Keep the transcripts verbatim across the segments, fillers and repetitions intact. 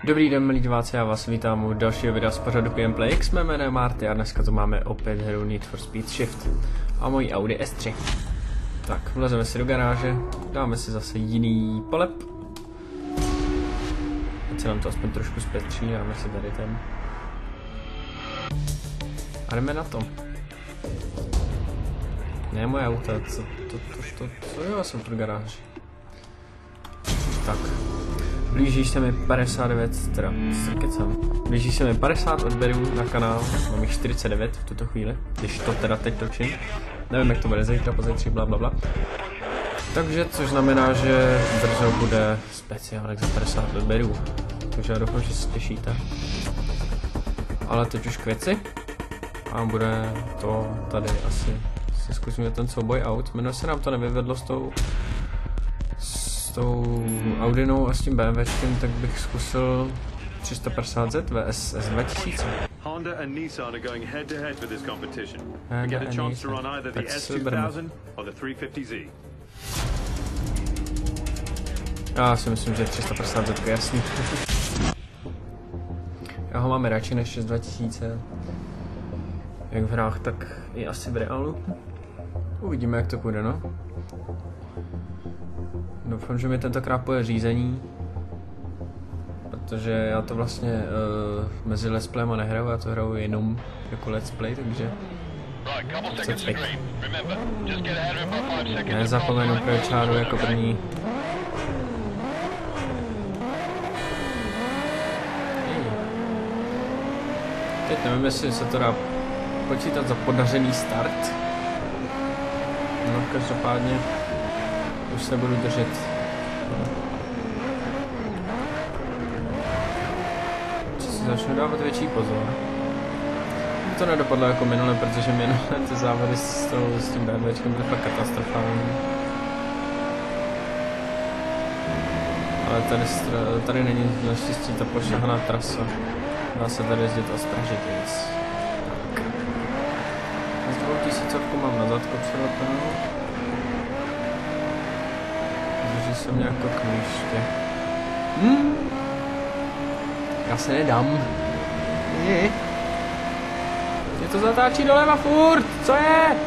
Dobrý den, milí diváci, já vás vítám u dalšího videa z pořadu P M Play X. Mé jméno je Marty a dneska tu máme opět hru Need for Speed Shift a můj Audi S tři. Tak, vlezeme si do garáže, dáme si zase jiný polep. Ať se nám to aspoň trošku zpětří, dáme si tady ten. A jdeme na to. Ne moje auto, co to, to, to, co jo, já jsem v garáži. Tak. Blíží se mi padesát devět, teda srkecem. Blíží se mi padesát odběrů na kanál, mám jich čtyřicet devět v tuto chvíli, když to teda teď točím. Nevím, jak to bude zítra, pozítří, bla bla bla. Takže, což znamená, že brzo bude speciálek za padesát odběrů. Takže já doufám, že se těšíte. Ale teď už k věci. A bude to tady asi, si zkusíme ten souboj aut. Jmenuje se nám to nevyvedlo s tou s tou Audinou a s tím BMWčkem, tak bych zkusil tři sta padesát Z V S S dva tisíce. Honda and Nissan are going head to head for this competition. Honda You get a and chance Nissan. to run either the Tak S se two bereme. thousand or the three fifty Z. Já si myslím, že tři sta padesát Z je jasný. Já ho máme radši než šest dva tisíce. Jak v hrách, tak i asi v reálu. Uvidíme, jak to půjde, no. Doufám, že mi tentokrát půjde řízení. Protože já to vlastně uh, mezi let's playem nehraju, já to hraju jenom jako let's play, takže chce cvik. Nezapomenu pro čáru jako první. Teď nevím, jestli se to dá počítat za podařený start. No, každopádně už se budu držet. Co si začnu dávat větší pozor. To nedopadlo jako minule, protože minule ty závody s, tou, s tím BMWčkem byly fakt katastrofální. Ale tady, tady není naštěstí ta pošahaná trasa. Dá se tady jezdit ostražitějc. Tak. Z dvou tisícovku mám na zadku přilepenou. Drží se mě jako klíště. Hmm. Já se nedám. Je. Je to zatáčí doleva furt. Co je?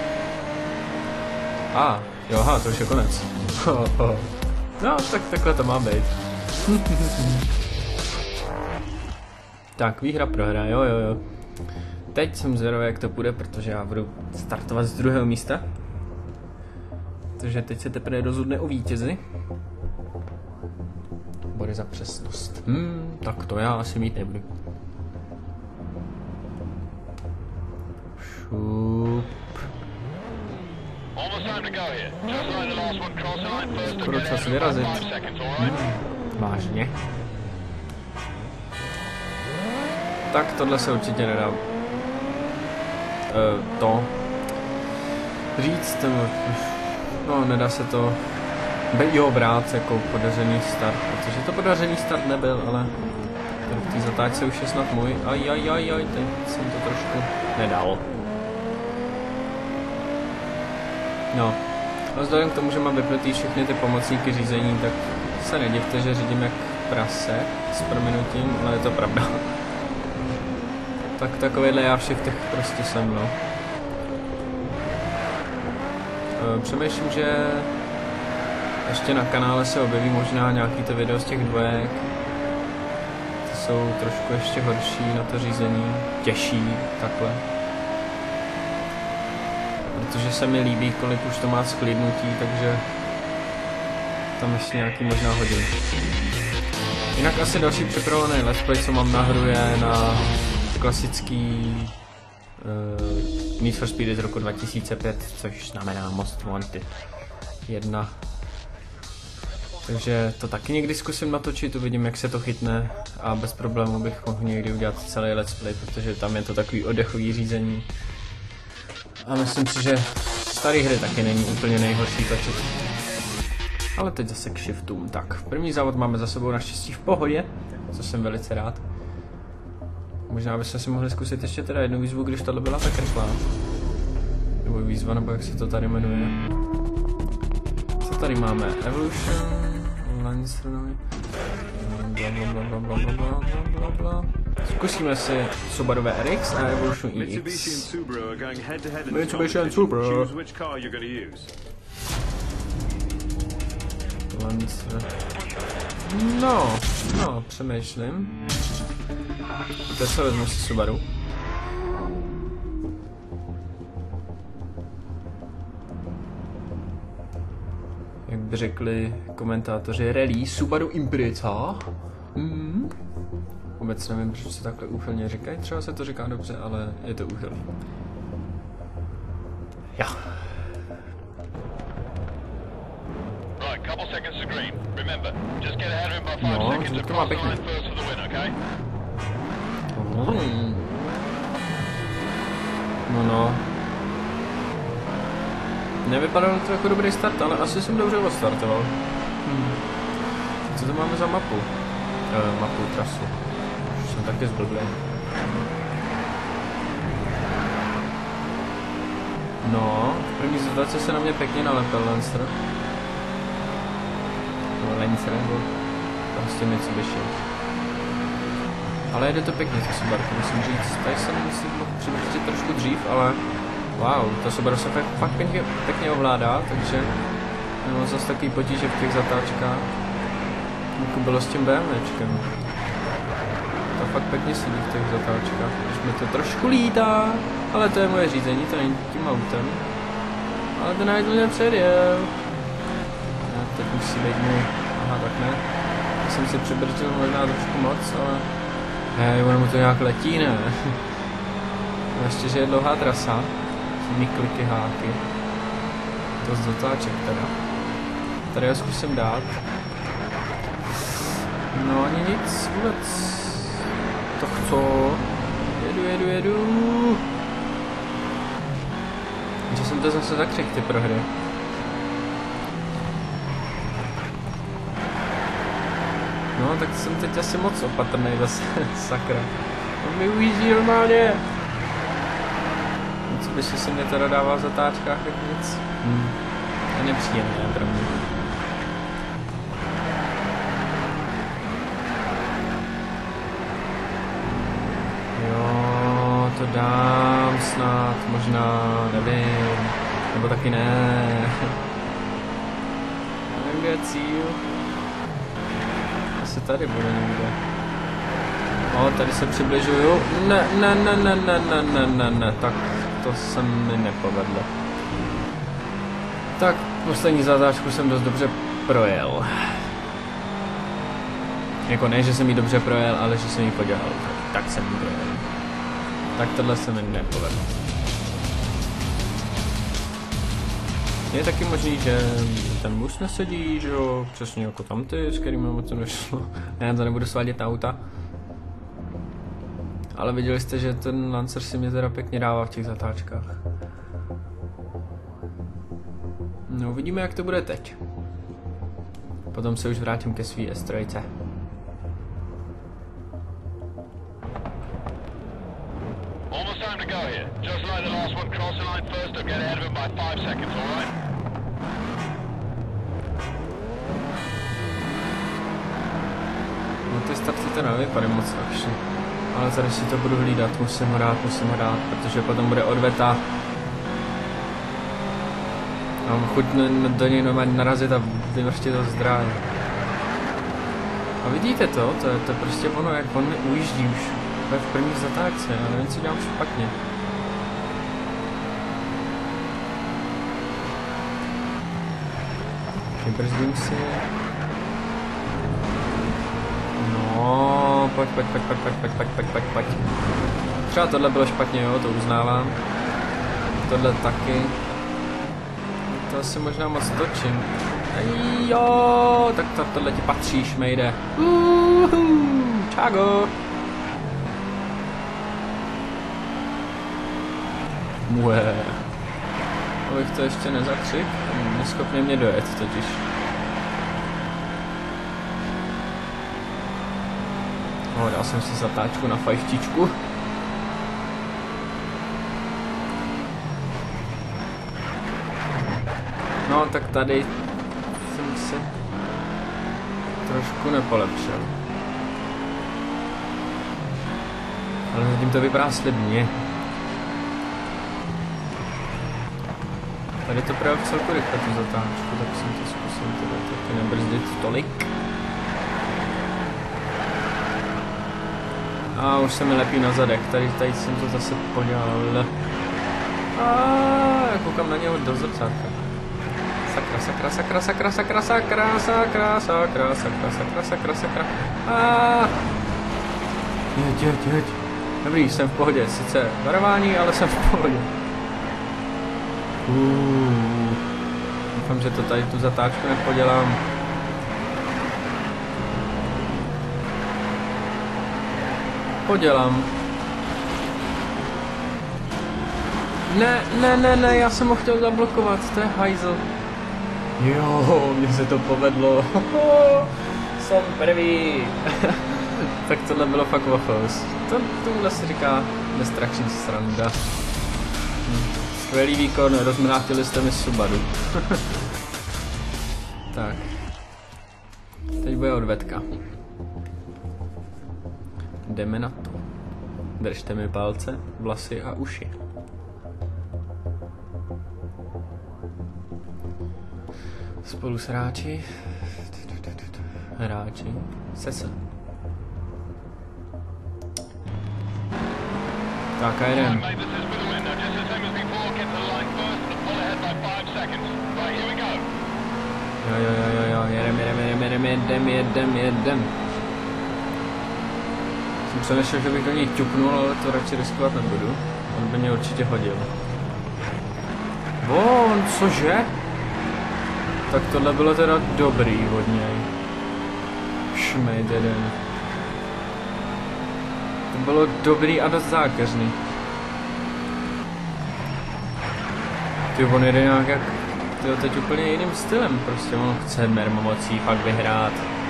A, ah, jo, aha, to už je konec. No, tak takhle to má být. Tak, výhra, prohra, jo, jo, jo. Teď jsem zvědavý, jak to půjde, protože já budu startovat z druhého místa. Takže teď se teprve rozhodne o vítězi. Body za přesnost. Hmm, tak to já asi mít nebudu. Šup. Skoro čas vyrazit. Hmm, vážně. Tak tohle se určitě nedá uh, to říct, no nedá se to jo brát jako podařený start, protože to podařený start nebyl, ale ten v té zatáčce už je snad můj, aj, aj, aj, aj, teď jsem to trošku nedal. No, a vzhledem k tomu, že mám vypnutý všechny ty pomocníky řízení, tak se nedivte, že řídím jak prase s prominutím, ale je to pravda. Tak takovýhle já všech těch prostě jsem, no. E, přemýšlím, že ještě na kanále se objeví možná nějaký to video z těch dvojek. Ty jsou trošku ještě horší na to řízení, těžší, takhle. Protože se mi líbí, kolik už to má sklidnutí, takže tam ještě nějaký možná hodin. Jinak asi další připravený let's play, co mám na hru, je na klasický uh, Need for Speed z roku dva tisíce pět, což znamená Most Wanted jedna. Takže to taky někdy zkusím natočit, uvidím, jak se to chytne a bez problémů bych mohl někdy udělat celý let's play, protože tam je to takový oddechový řízení. A myslím si, že staré hry taky není úplně nejhorší točit. Ale teď zase k shiftům. Tak, první závod máme za sebou naštěstí v pohodě, co jsem velice rád. Možná bychom si mohli zkusit ještě teda jednu výzvu, když tohle byla tak rychlá. Nebo výzva, nebo jak se to tady jmenuje. Co tady máme? Evolution, online strany. blablabla. Zkusíme si Subaru V R X a Evolution E Mitsubishi and X. Subaru are going head to head in this Mitsubishi and competition. Subaru. Choose which car you're going to use. Lancer. No, no, přemýšlím. Teď se vezmu si Subaru. Jak by řekli komentátoři, rally Subaru Impreza. Hmm. Vůbec nevím, proč se takhle úchylně říkají, třeba se to říká dobře, ale je to úchylný. Ja. Right, couple seconds to green. Remember, just get ahead of him by five No, seconds to má across the pěkně. line first for the win, okay? Hmm. No no. Nevypadal to jako dobrý start, ale asi jsem dobře odstartoval. Hmm. Co to máme za mapu? E, mapu, trasu. Už jsem taky zblblý. No, v první situaci se na mě pěkně nalepil Lancer. No, Lancer nebo prostě Mitsubishi. Ale jde to pěkně, to Subaru, musím říct. Tady jsem si mohl přibrzdit trošku dřív, ale wow, to Subaru se fakt, fakt pěkně, pěkně ovládá, takže nemám zase takový potíže v těch zatáčkách, jako bylo s tím BMWčkem. To fakt pěkně sedí v těch zatáčkách, když mi to trošku lítá, ale to je moje řízení, to není tím autem. Ale ten najednou mě předjel. No, teď musí být můj, aha, tak ne. Já jsem si přibrzdil možná trošku moc, ale hej, ono mu to nějak letí, ne? Ještě, že je dlouhá trasa, těmi kliky, háky. To z zatáček teda. Tady já zkusím dát. No ani nic, vůbec. To chco. Jedu, jedu, jedu. Že jsem to zase zakřik, ty prohry. No, tak jsem teď asi moc opatrný zase, sakra. On mi ujíždí normálně. Co by si mě teda dává v zatáčkách, jak nic. Hmm. To je nepříjemné pro mě. Jo, to dám snad, možná, nevím. Nebo taky ne. Nevím, kde je cíl. Asi tady bude někde. O, tady se přibližuju. Ne, ne, ne, ne, ne, ne, ne, ne, ne, tak to se mi nepovedlo. Tak, poslední zatáčku jsem dost dobře projel. Jako ne, že jsem ji dobře projel, ale že jsem ji podělal. Tak jsem ji projel. Tak tohle se mi nepovedlo. Je taky možný, že ten mus nesedí, že jo, přesně jako tamty, s kterými moc nešlo. Já to nebudu svádět auta. Ale viděli jste, že ten Lancer si mě teda pěkně dává v těch zatáčkách. No, uvidíme, jak to bude teď. Potom se už vrátím ke svý S tři. Almost time to go here. Just like the last one, cross the line first, don't get ahead of him by five seconds, alright? No ty starty teda nevypadají moc akčně. Ale tady si to budu hlídat, musím ho dát, musím ho dát, protože potom bude odveta. Mám chuť do něj normálně narazit a vymrštit to zdráj. A vidíte to? To je to prostě ono, jak on mi ujíždí už. To je v první zatáčce, já nevím, co dělám špatně. Vybrzdím si. No, pojď, pojď, pojď, pojď, pojď, pojď, pojď, pojď, pojď, pojď. Třeba tohle bylo špatně, jo, to uznávám. Tohle taky. To asi možná moc točím. Ej, jo, tak to, tohle ti patří, šmejde. Uhu, čago. Mue. Abych to ještě nezakřik, neschopný mě dojet totiž. No, dal jsem si zatáčku na fajftičku. No, tak tady jsem si trošku nepolepšil. Ale zatím to vypadá slibně. Tady to právě v celku rychle tu zatáčku, tak jsem to zkusil teda taky nebrzdit tolik. A už se mi lepí na zadek, tady, tady jsem to zase podělal. A koukám na něho do zrcátka. Sakra, sakra, sakra, sakra, sakra, sakra, sakra, sakra, sakra, sakra, sakra, sakra. A jeď, jeď, jeď. Dobrý, jsem v pohodě, sice varování, ale jsem v pohodě. Uh, doufám, že to tady tu zatáčku nepodělám. Podělám. Ne, ne, ne, ne, já jsem ho chtěl zablokovat, to je hajzl. Jo, mně se to povedlo. Jsem prvý. Tak tohle bylo fakt waffles. To, tohle se říká Destruction sranda. Hm. Skvělý výkon, rozmrátili jste mi Subaru. Tak. Teď bude odvetka. Jdeme na to. Držte mi palce, vlasy a uši. Spolu s hráči. Hráči. Sese. Tak a jeden. Jo, jo, jo, jo, jo, jedem, jedem, jedem, jedem, jedem, jedem, jedem. Jsem přemýšlel, že bych do něj ťuknul, ale to radši riskovat nebudu. On by mě určitě hodil. Von, cože? Tak tohle bylo teda dobrý od něj. Šmejd jeden. To bylo dobrý a dost zákeřný. Ty on jede nějak jak... Tyjo, teď úplně jiným stylem, prostě on chce mermomocí fakt vyhrát.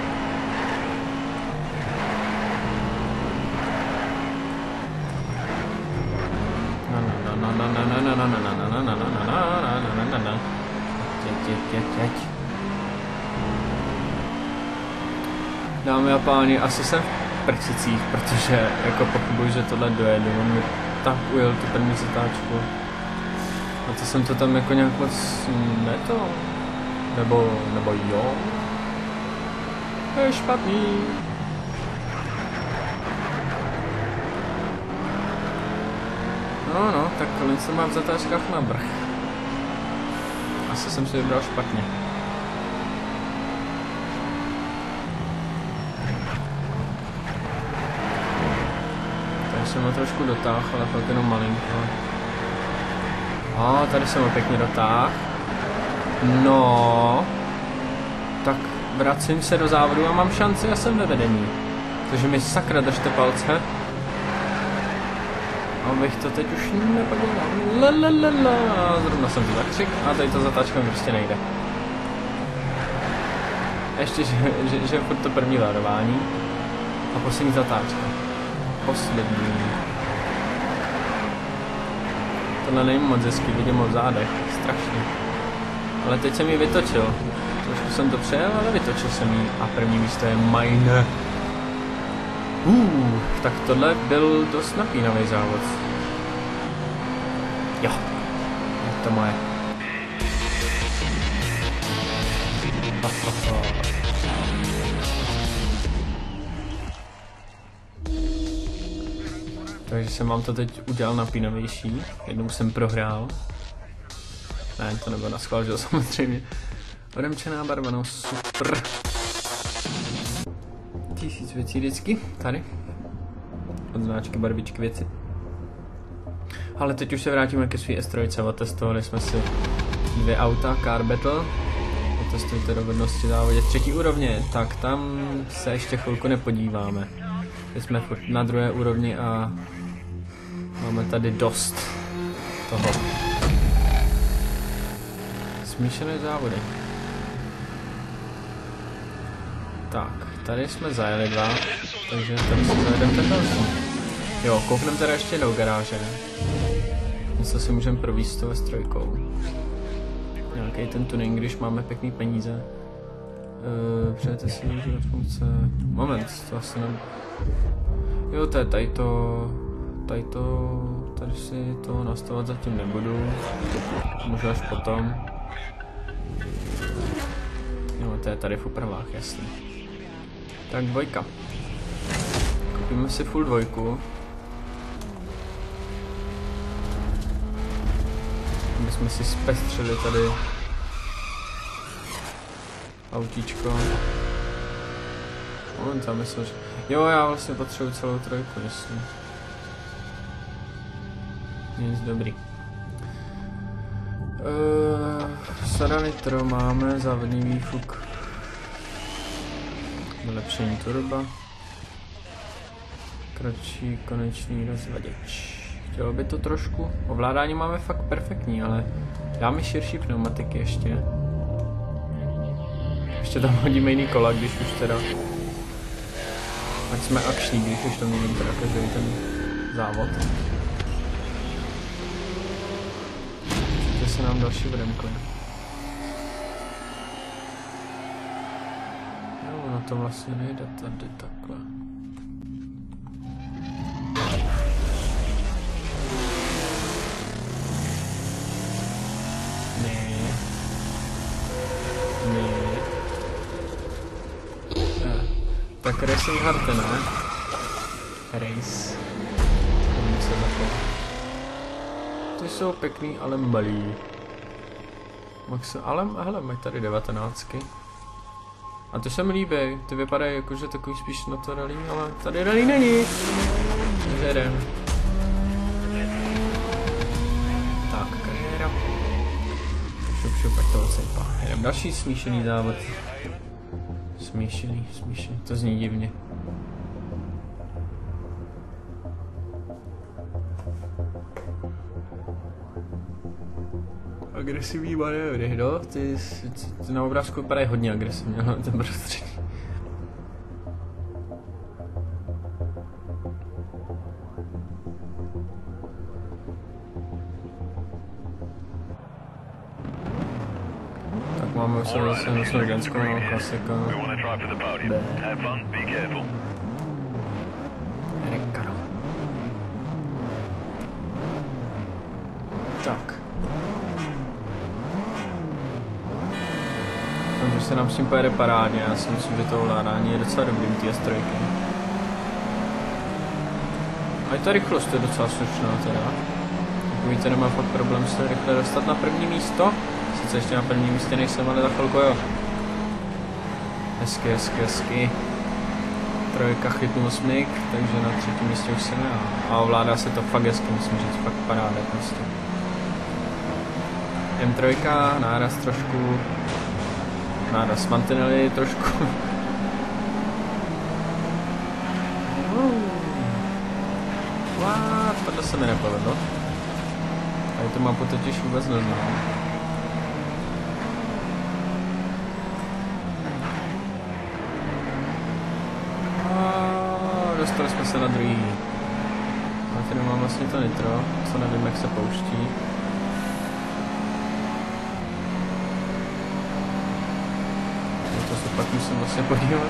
Dámy a páni, asi jsem v prcicích, protože jako pochybuji, že tohle dojedu. On mi tak ujel tu první zatáčku. A to jsem to tam jako nějak moc neto. Nebo, nebo jo. To je špatný. No no, tak kolem se mám v zatáčkách na brch. Asi jsem si vybral špatně. Tady jsem ho trošku dotáhl, ale fakt jenom malinko. A tady jsem ho pěkně dotáhl. No. Tak vracím se do závodu a mám šanci a jsem ve vedení. Takže mi sakra držte palce. Abych to teď už nepodělal. Lalalala. Zrovna jsem to zakřik a tady to zatáčka mi prostě nejde. Ještě, že, že, že furt to první varování. A poslední zatáčka. Poslední. Tohle není moc hezký, vidím ho v zádech. Strašně. Ale teď jsem ji vytočil. Trošku jsem to přejel, ale vytočil jsem ji. A první místo je mine. Uh, tak tohle byl dost napínavý závod. Jo, je to moje. Ha, ha, ha. Takže jsem vám to teď udělal napínavější. Jednou jsem prohrál. Ne, to nebylo na schvál, že samozřejmě. Odemčená barva, no super. Tisíc věcí vždycky, tady. Od značky barvičky věci. Ale teď už se vrátíme ke svý S tři. Otestovali jsme si dvě auta, Car Battle. Otestujte dovednosti závodě třetí úrovně. Tak tam se ještě chvilku nepodíváme. Teď jsme na druhé úrovni a máme tady dost toho. Smíšené závody. Tak, tady jsme zajeli dva, takže tady si zajedeme ten další. Jo, koukneme teda ještě do garáže. Něco si můžeme províst to S tři. Nějaký ten tuning, když máme pěkný peníze. Uh, přejete si užívat funkce... Moment, to asi ne... Jo, to je tady to... tady to, tady si to nastavovat zatím nebudu. Můžu až potom. Jo, to je tady v úpravách, jasný. Tak dvojka. Koupíme si full dvojku. My jsme si zpestřili tady autíčko. On tam myslel, že... Jo, já vlastně potřebuji celou trojku, myslím. Nic dobrý. Uh, Sada nitro máme, závodní výfuk. Vylepšení turba. Kratší konečný rozvaděč. Chtělo by to trošku. Ovládání máme fakt perfektní, ale dáme širší pneumatiky ještě. Ještě tam hodíme jiný kola, když už teda. Ať jsme akční, když už to měním teda každý ten závod. Určitě se nám další vedemko. No, na to vlastně nejde tady takhle. Tak Racing Heart, ne? Race. Se ty jsou pěkný, ale malý. Max, ale hele, mají tady devatenáctky. A to se mi líbí, ty vypadají jakože takový spíš na to rally, ale tady rally není. Takže jdem. Tak, kariéra. Šup, šup, ať to odsejpá. Jdem další smíšený závod. Smíšený, smíšený, to zní divně. Agresivní manévry, no? Ty, ty, ty na obrázku vypadají hodně agresivně, ale ten prostředí. Máme se zase na slovenskou klasika. Rekaro. Tak. Takže se nám s tím pojede parádně, já si myslím, že to ovládání je docela dobrý u té S tři. A i ta rychlost je docela slušná teda. Jak víte, nemám fakt problém se rychle dostat na první místo. Sice ještě na prvním místě nejsem, ale za chvilku jo. Hezky, hezky, hezky. Trojka chytnul smyk, takže na třetím místě už jsem já. A ovládá se to fakt hezky, musím říct, fakt paráda prostě. M tři, náraz trošku. Náraz mantinely trošku. What? Tohle se mi nepovedlo. Tady to mapu totiž vůbec neznám. Dostali jsme se na druhý. A tady mám vlastně to nitro, co nevím, jak se pouští. To se pak musím vlastně podívat.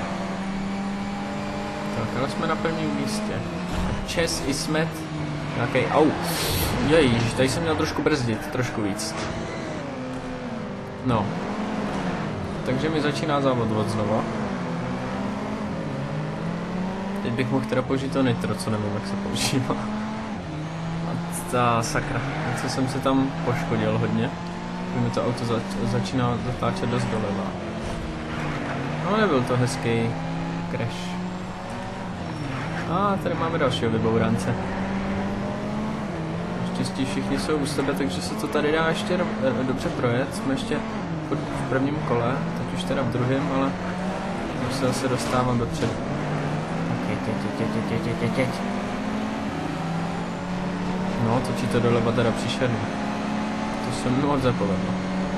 Tak, ale jsme na prvním místě. Čes i smet. Nějaký au. Jejíž, tady jsem měl trošku brzdit, trošku víc. No. Takže mi začíná závod od znova. Teď bych mohl teda použít to nitro, co nevím, jak se používá. A ta sakra, co jsem se tam poškodil hodně. Mi to auto zač začíná zatáčet dost doleva. No, nebyl to hezký crash. A tady máme dalšího vybourance. Naštěstí všichni jsou u sebe, takže se to tady dá ještě dobře projet. Jsme ještě v prvním kole, teď už teda v druhém, ale už se zase dostávám dopředu. Teď, teď, teď, teď, teď, teď. No, točí to doleva teda příšerně. To se mi moc zapovedlo.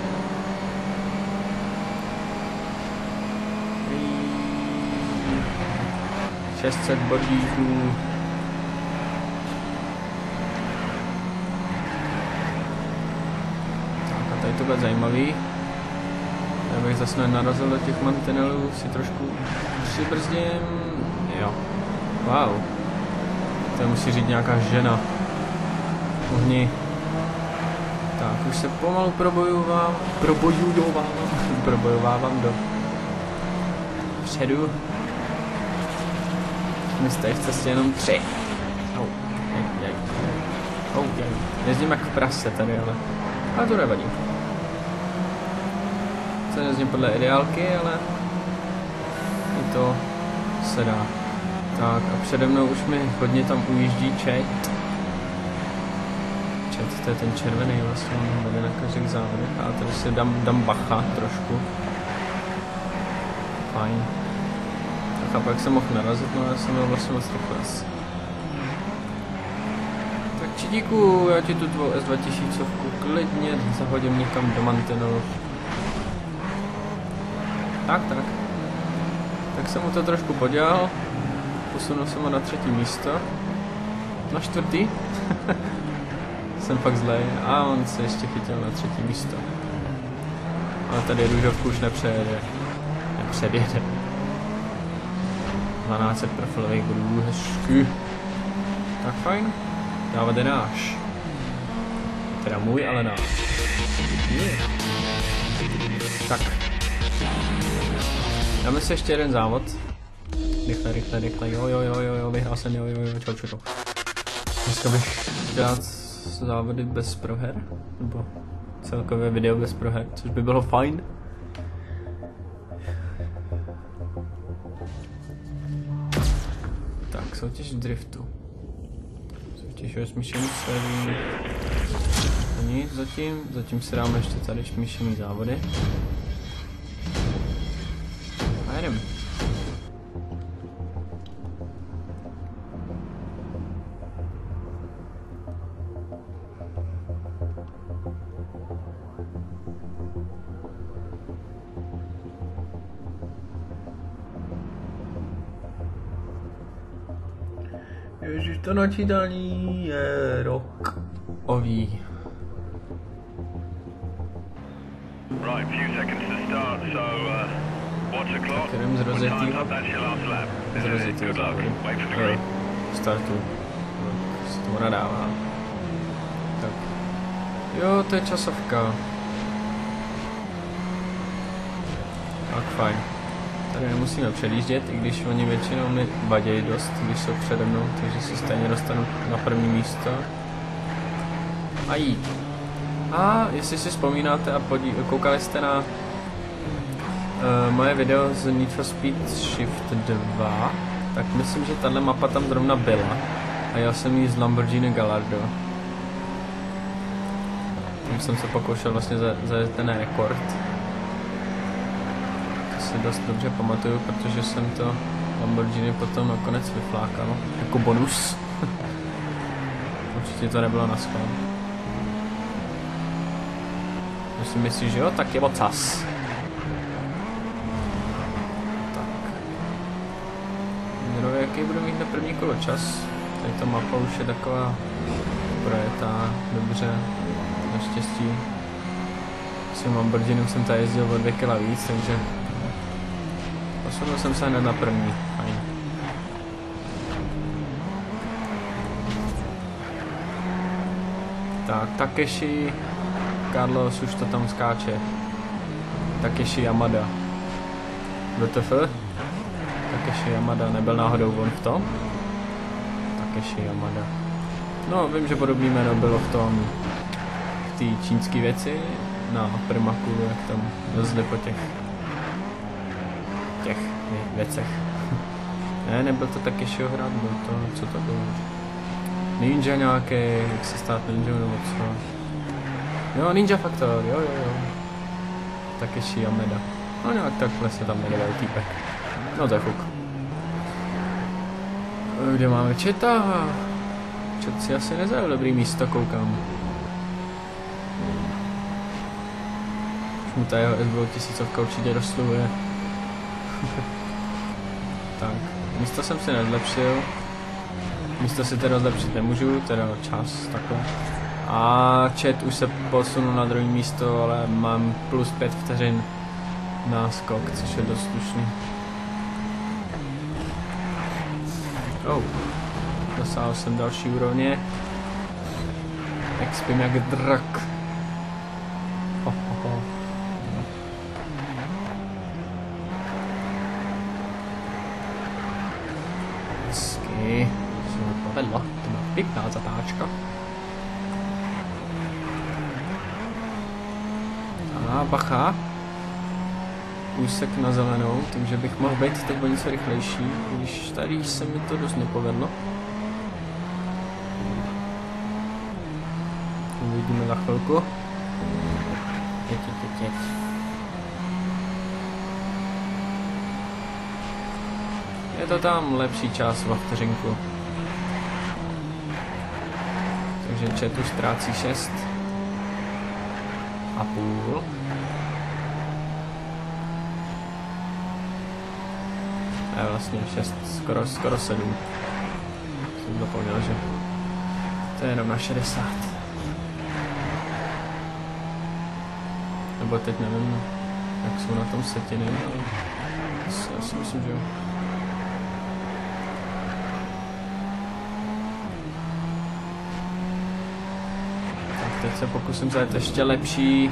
šest set bodíků. Tak a tady to bude zajímavý. Já bych zase nenarazil do těch mantinelů, si trošku přibrzdím. Jo. Wow. To musí říct nějaká žena. Ohni. Tak, už se pomalu probojovávám, probojujovávám, probojovávám do předu. My jste v cestě jenom tři. Au, jej, jej. Au, jej. Jezdím jak v prase tady, ale, ale to nevadí. Se jezdím podle ideálky, ale i to se dá. Tak a přede mnou už mi hodně tam ujíždí Chet. Chet, to je ten červený vlastně, on bude na každých závodech. A tady si dám, dám bacha trošku. Fajn. Tak a pak jsem mohl narazit, no já jsem měl vlastně moc rychlec. Tak Čidíku, já ti tu tvou S dva tisíce klidně zahodím někam do mantinelu. Tak, tak. Tak jsem mu to trošku podělal. Posunul jsem ho na třetí místo. Na čtvrtý. Jsem fakt zlej. A on se ještě chytil na třetí místo. Ale tady růžovku už nepřejede. Nepředjede. dvanáct set profilových bodů, hezky. Tak fajn. Závod je náš. Teda můj, ale náš. Yeah. Tak. Dáme si ještě jeden závod. Rychle, rychle, rychle, jo, jo, jo, jo, jo, vyhrál jsem, jo, jo, jo, čau, čau, čau. Dneska bych dát závody bez proher, nebo celkové video bez proher, což by bylo fajn. Tak, soutěž driftu. Soutěž o smíšených sérií. Nic zatím, zatím si dáme ještě tady smíšený závody. A jedem. Ježiš, to načítání je rok ový. Right, few seconds to start, so uh, watch the clock. Tak jdem z rozetýho. Z rozetýho závody. Jo, startu. Se tomu nadává. Tak. Jo, to je časovka. Tak fajn. Tady nemusíme předjíždět, i když oni většinou mi vadějí dost, když jsou přede mnou, takže se stejně dostanu na první místo. A jít. A jestli si vzpomínáte a podí koukali jste na uh, moje video z Need for Speed Shift dva, tak myslím, že tahle mapa tam zrovna byla. A já jsem jí z Lamborghini Gallardo. Tím jsem se pokoušel vlastně za, za ten rekord. To si dost dobře pamatuju, protože jsem to Lamborghini potom nakonec vyflákal. Jako bonus. Určitě to nebylo na schvál. Když si myslíš, že jo, tak je ocas. Tak. Zrovna jaký budu mít na první kolo čas. Tady ta mapa už je taková projetá, dobře. Naštěstí s tím Lamborghinem jsem tady jezdil o dvě kila víc, takže posunul jsem se hned na první. Fajn. Tak, Takeshi Carlos už to tam skáče. Takeshi Yamada. W T F? Takeshi Yamada nebyl náhodou on v tom? Takeshi Yamada. No, vím, že podobný jméno bylo v tom, v té čínské věci, na Primaku, jak tam jezdili po těch, těch věcech. Ne, nebyl to Takeshiho hrad, byl to, co to bylo? Ninja nějaký, jak se stát ninja nebo co? Jo, Ninja Factor, jo, jo, jo. Takeshi Yamada. No nějak takhle se tam jmenoval týpek. No to je fuk. Kde máme Četa? Čet si asi nezajel dobrý místo, koukám. Už mu ta jeho S dva tisíce určitě dosluje. Tak, místo jsem si nezlepšil. Místo si teda zlepšit nemůžu, teda čas, takhle. A Chat už se posunul na druhé místo, ale mám plus pět vteřin náskok, což je dost slušný. Oh. dosáhl jsem další úrovně. Expím jak drak. Ho, ho, ho. Hezky. Se mi povedlo. To byla pěkná zatáčka. A bacha. Úsek na zelenou, takže bych mohl být teď o něco rychlejší, když tady se mi to dost nepovedlo. Uvidíme za chvilku. Jeď, jeď, jeď. Je to tam lepší čas o vteřinku. Takže Četu ztrácí šest a půl. Je vlastně šest, skoro, skoro sedm. Jsem zapomněl, že to je jenom na šedesát. Nebo teď nevím, jak jsou na tom setiny, ale já si myslím, že jo. Tak teď se pokusím zajet ještě lepší.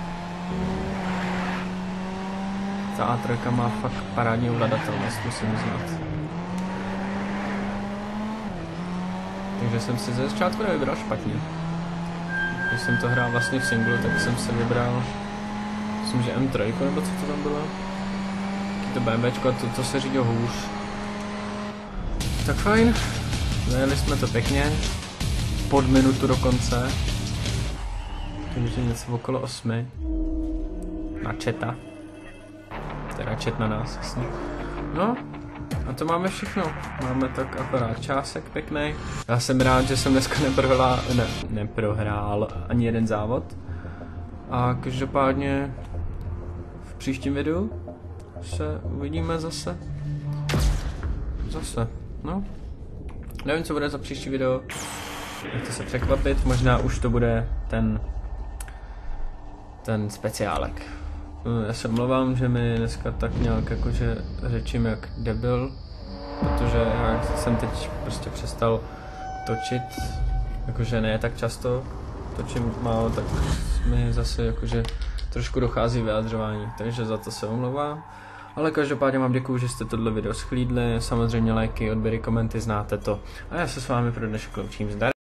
Ta á tři má fakt parádní ovladatelnost, musím uznat. Takže jsem si ze začátku nevybral špatně. Když jsem to hrál vlastně v singlu, tak jsem si vybral, myslím, že em tři, nebo co to tam bylo. Taky to BMWčko a to, to se řídilo hůř. Tak fajn, zajeli jsme to pěkně, pod minutu dokonce. Takže něco okolo osmi. Na Četa. Teda Čet na nás, jasně. No, a to máme všechno. Máme tak akorát čásek pěkný. Já jsem rád, že jsem dneska neprohrál, ne, neprohrál ani jeden závod. A každopádně v příštím videu se uvidíme zase. Zase, no. Nevím, co bude za příští video. Nechte se překvapit, možná už to bude ten ten speciálek. Já se omlouvám, že mi dneska tak nějak jakože řečím jak debil, protože já jsem teď prostě přestal točit, jakože ne tak často točím málo, tak mi zase jakože trošku dochází vyjadřování, takže za to se omlouvám. Ale každopádně vám děkuju, že jste tohle video schlídli, samozřejmě lajky, odběry, komenty, znáte to. A já se s vámi pro dnešek loučím, zdar.